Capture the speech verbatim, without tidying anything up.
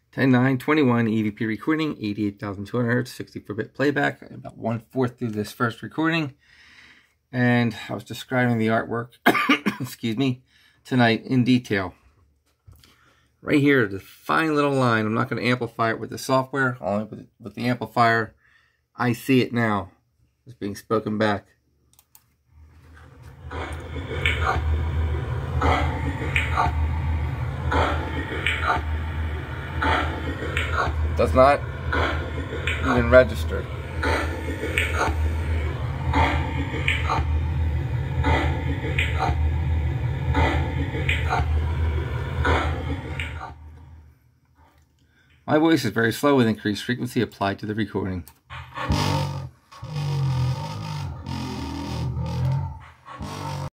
ten nine twenty-one E V P recording, eighty-eight thousand two hundred hertz, sixty-four bit playback. About one fourth through this first recording, and I was describing the artwork, excuse me, tonight in detail. Right here, the fine little line. I'm not going to amplify it with the software, only with, with the amplifier. I see it now. It's being spoken back. Does not even register. My voice is very slow with increased frequency applied to the recording.